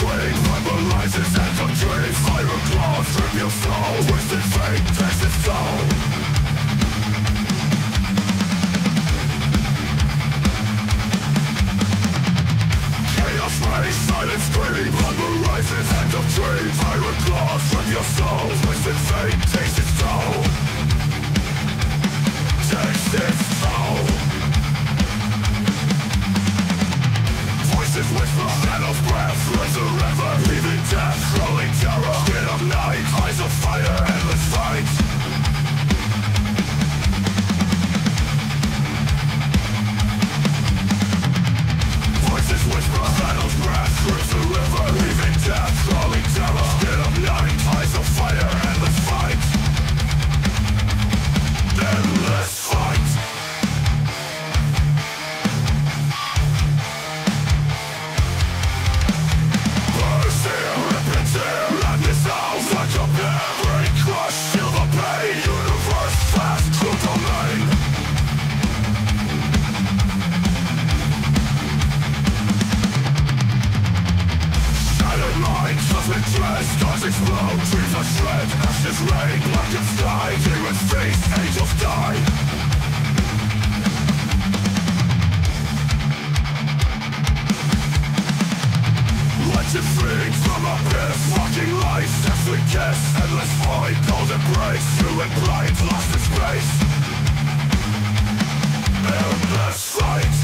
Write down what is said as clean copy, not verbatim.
scream, memorizes ends of dreams. Iron claws strip your soul, twisted fate takes its toll. Chaos rays, silent scream, memorizes ends of dreams. Iron claws strip your soul, twisted fate takes its toll. Takes its toll. Voices whisper, shadows breath, raise a river, leaving death, crawling terror. Skin of night, eyes of fire, endless fight. Voices whisper, shadows breath, raise a river, leaving death, crawling terror. Skin of night, eyes of fire, endless fight. Endless fight. Stars explode, trees are shred, ashes rain, blackened sky, demons feast, angels die. Legend freaks from abyss, walking lights, deathly kiss, endless void, cold embrace, you and blind, lost in space. Endless fight.